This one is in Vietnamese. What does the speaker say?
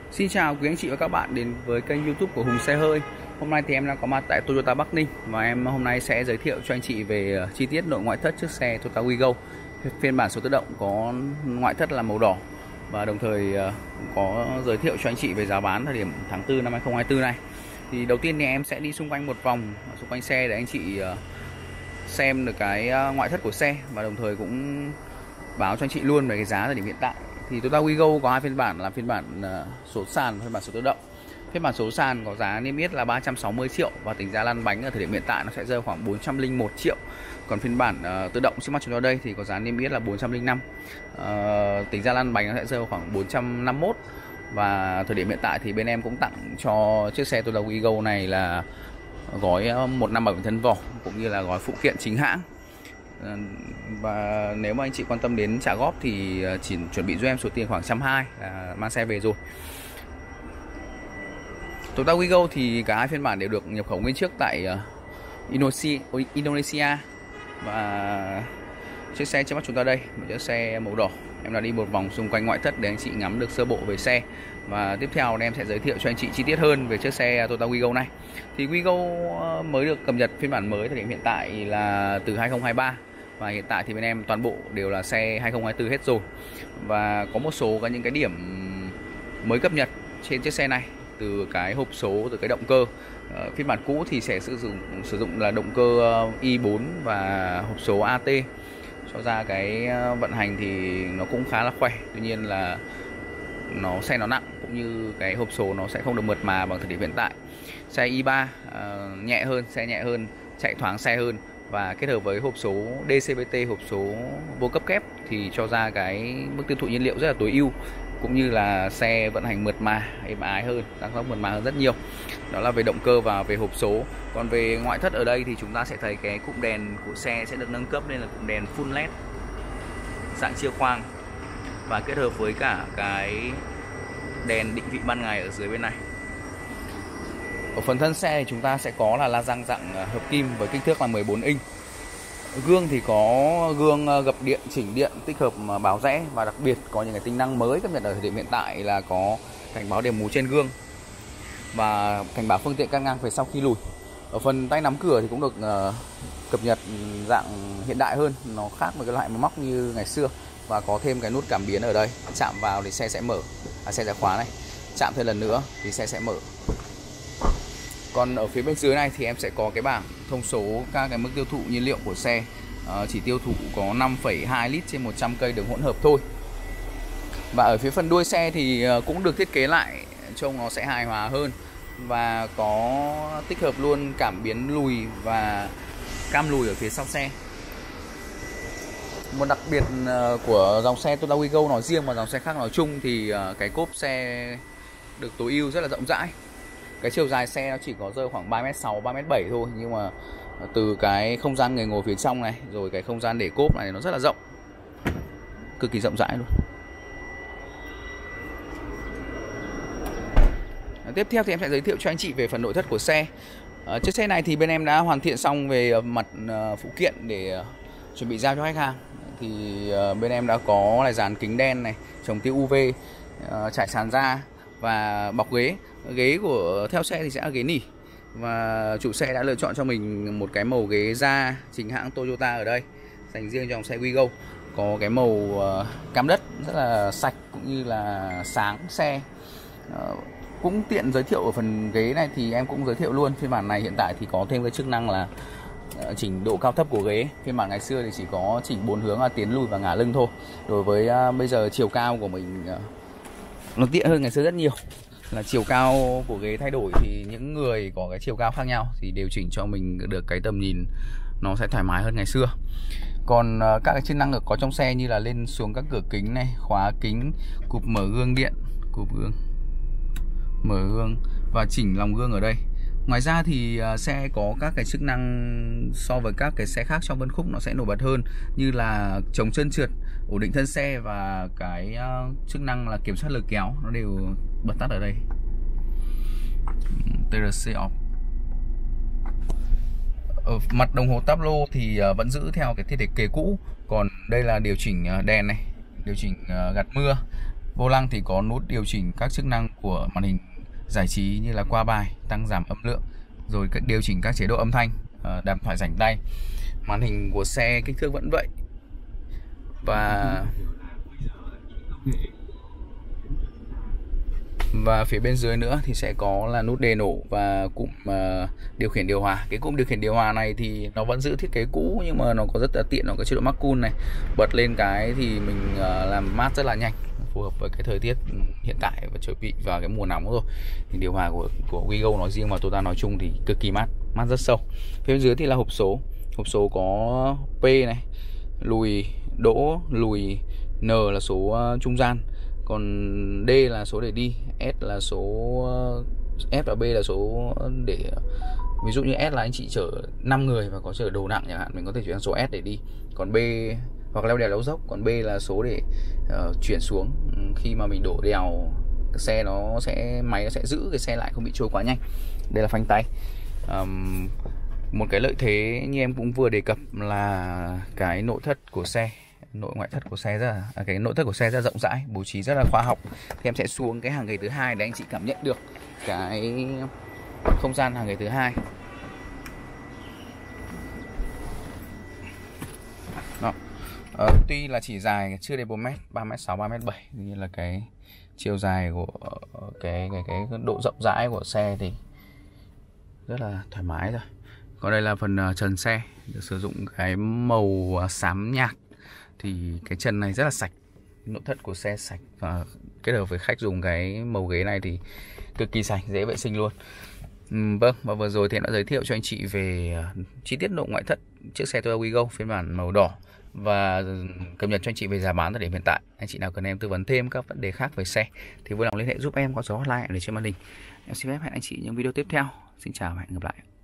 Xin chào quý anh chị và các bạn đến với kênh YouTube của Hùng Xe Hơi. Hôm nay thì em đang có mặt tại Toyota Bắc Ninh và em hôm nay sẽ giới thiệu cho anh chị về chi tiết nội ngoại thất chiếc xe Toyota Wigo phiên bản số tự động có ngoại thất là màu đỏ, và đồng thời có giới thiệu cho anh chị về giá bán thời điểm tháng 4 năm 2024 này. Thì đầu tiên thì em sẽ đi xung quanh một vòng xung quanh xe để anh chị xem được cái ngoại thất của xe, và đồng thời cũng báo cho anh chị luôn về cái giá thời điểm hiện tại. Thì Toyota Wigo có hai phiên bản là phiên bản số sàn và phiên bản số tự động. Phiên bản số sàn có giá niêm yết là 360 triệu và tính giá lăn bánh ở thời điểm hiện tại nó sẽ rơi khoảng 401 triệu. Còn phiên bản tự động trước mắt chúng ta đây thì có giá niêm yết là 405. Tính giá lăn bánh nó sẽ rơi khoảng 451. Và thời điểm hiện tại thì bên em cũng tặng cho chiếc xe Toyota Wigo này là gói 1 năm bảo hành thân vỏ cũng như là gói phụ kiện chính hãng. Và nếu mà anh chị quan tâm đến trả góp thì chỉ chuẩn bị cho em số tiền khoảng 120 là mang xe về rồi. Toyota Wigo thì cả hai phiên bản đều được nhập khẩu nguyên chiếc tại Indonesia. Và chiếc xe trước mắt chúng ta đây, một chiếc xe màu đỏ. Em đã đi một vòng xung quanh ngoại thất để anh chị ngắm được sơ bộ về xe. Và tiếp theo em sẽ giới thiệu cho anh chị chi tiết hơn về chiếc xe Toyota Wigo này. Thì Wigo mới được cập nhật phiên bản mới thời điểm hiện tại là từ 2023. Và hiện tại thì bên em toàn bộ đều là xe 2024 hết rồi. Và có một số những cái điểm mới cập nhật trên chiếc xe này, từ cái hộp số, từ cái động cơ. Phiên bản cũ thì sẽ sử dụng là động cơ i4 và hộp số AT, cho ra cái vận hành thì nó cũng khá là khỏe. Tuy nhiên là xe nó nặng, cũng như cái hộp số nó sẽ không được mượt mà bằng thời điểm hiện tại. Xe i3 nhẹ hơn, xe nhẹ hơn, chạy thoáng xe hơn, và kết hợp với hộp số DCVT, hộp số vô cấp kép thì cho ra cái mức tiêu thụ nhiên liệu rất là tối ưu, cũng như là xe vận hành mượt mà, êm ái hơn, tăng tốc mượt mà hơn rất nhiều. Đó là về động cơ và về hộp số. Còn về ngoại thất ở đây thì chúng ta sẽ thấy cái cụm đèn của xe sẽ được nâng cấp lên là cụm đèn full LED dạng chia khoang, và kết hợp với cả cái đèn định vị ban ngày ở dưới bên này. Ở phần thân xe thì chúng ta sẽ có là la răng dạng hợp kim với kích thước là 14 inch. Gương thì có gương gập điện, chỉnh điện, tích hợp báo rẽ, và đặc biệt có những cái tính năng mới cập nhật ở thời điểm hiện tại là có cảnh báo điểm mù trên gương và cảnh báo phương tiện cắt ngang về sau khi lùi. Ở phần tay nắm cửa thì cũng được cập nhật dạng hiện đại hơn, nó khác với cái loại máy móc như ngày xưa, và có thêm cái nút cảm biến ở đây, chạm vào thì xe sẽ mở, xe sẽ khóa này, chạm thêm lần nữa thì xe sẽ mở. Còn ở phía bên dưới này thì em sẽ có cái bảng thông số các cái mức tiêu thụ nhiên liệu của xe. Chỉ tiêu thụ có 5,2 lít trên 100 cây đường hỗn hợp thôi. Và ở phía phần đuôi xe thì cũng được thiết kế lại trông nó sẽ hài hòa hơn, và có tích hợp luôn cảm biến lùi và cam lùi ở phía sau xe. Một đặc biệt của dòng xe Toyota Wigo nói riêng và dòng xe khác nói chung thì cái cốp xe được tối ưu rất là rộng rãi. Cái chiều dài xe nó chỉ có rơi khoảng 3m6, 3m7 thôi, nhưng mà từ cái không gian người ngồi phía trong này, rồi cái không gian để cốp này nó rất là rộng, cực kỳ rộng rãi luôn. Tiếp theo thì em sẽ giới thiệu cho anh chị về phần nội thất của xe. Chiếc xe này thì bên em đã hoàn thiện xong về mặt phụ kiện để chuẩn bị giao cho khách hàng. Thì bên em đã có là dàn kính đen này, chống tia UV, trải sàn da và bọc ghế. Ghế của theo xe thì sẽ là ghế nỉ, và chủ xe đã lựa chọn cho mình một cái màu ghế da chính hãng Toyota ở đây, dành riêng cho dòng xe Wigo. Có cái màu cam đất rất là sạch cũng như là sáng xe. Cũng tiện giới thiệu ở phần ghế này thì em cũng giới thiệu luôn, phiên bản này hiện tại thì có thêm cái chức năng là chỉnh độ cao thấp của ghế. Phiên bản ngày xưa thì chỉ có chỉnh 4 hướng là tiến lùi và ngả lưng thôi. Đối với bây giờ chiều cao của mình nó tiện hơn ngày xưa rất nhiều, là chiều cao của ghế thay đổi thì những người có cái chiều cao khác nhau thì điều chỉnh cho mình được cái tầm nhìn nó sẽ thoải mái hơn ngày xưa. Còn các cái chức năng có trong xe như là lên xuống các cửa kính này, khóa kính, cụp mở gương điện, cụp gương, mở gương và chỉnh lòng gương ở đây. Ngoài ra thì xe có các cái chức năng so với các cái xe khác trong phân khúc nó sẽ nổi bật hơn, như là chống trơn trượt, ổn định thân xe, và cái chức năng là kiểm soát lực kéo nó đều bật tắt ở đây. TRC off. Ở mặt đồng hồ táp lô thì vẫn giữ theo cái thiết kế cũ, còn đây là điều chỉnh đèn này, điều chỉnh gạt mưa, Vô lăng thì có nút điều chỉnh các chức năng của màn hình giải trí như là qua bài, tăng giảm âm lượng, rồi điều chỉnh các chế độ âm thanh, đàm thoại rảnh tay. Màn hình của xe kích thước vẫn vậy. Và phía bên dưới nữa thì sẽ có là nút đề nổ và cụm điều khiển điều hòa. Cái cụm điều khiển điều hòa này thì nó vẫn giữ thiết kế cũ nhưng mà nó có rất là tiện, nó có chế độ mắc cool này. Bật lên cái thì mình làm mát rất là nhanh, phù hợp với cái thời tiết hiện tại và chuẩn bị vào cái mùa nóng rồi. Thì điều hòa của Wigo nói riêng và Toyota nói chung thì cực kỳ mát, mát rất sâu. Phía bên dưới thì là hộp số. Hộp số có P này, lùi đỗ, lùi, N là số trung gian, còn D là số để đi, S là số S và B là số để ví dụ như S là anh chị chở 5 người và có chở đồ nặng chẳng hạn, mình có thể chuyển sang số S để đi. Còn B hoặc leo đèo leo dốc, còn B là số để chuyển xuống khi mà mình đổ đèo, xe máy nó sẽ giữ cái xe lại không bị trôi quá nhanh. Đây là phanh tay. Một cái lợi thế như em cũng vừa đề cập là cái nội thất của xe, nội ngoại thất của xe cái nội thất của xe rất rộng rãi, bố trí rất là khoa học. Thì em sẽ xuống cái hàng ghế thứ hai để anh chị cảm nhận được cái không gian hàng ghế thứ hai. Đó. Tuy là chỉ dài chưa đến 4 mét, 3m6, 3m7, như là cái chiều dài của cái độ rộng rãi của xe thì rất là thoải mái rồi. Còn đây là phần trần xe, được sử dụng cái màu xám nhạt. Thì cái trần này rất là sạch, nội thất của xe sạch, và kết hợp với khách dùng cái màu ghế này thì cực kỳ sạch, dễ vệ sinh luôn. Vâng, và vừa rồi thì em đã giới thiệu cho anh chị về chi tiết nội ngoại thất chiếc xe Toyota Wigo phiên bản màu đỏ, và cập nhật cho anh chị về giá bán thời điểm hiện tại. Anh chị nào cần em tư vấn thêm các vấn đề khác về xe thì vui lòng liên hệ giúp em qua số hotline để trên màn hình. Em xin phép hẹn anh chị những video tiếp theo. Xin chào và hẹn gặp lại.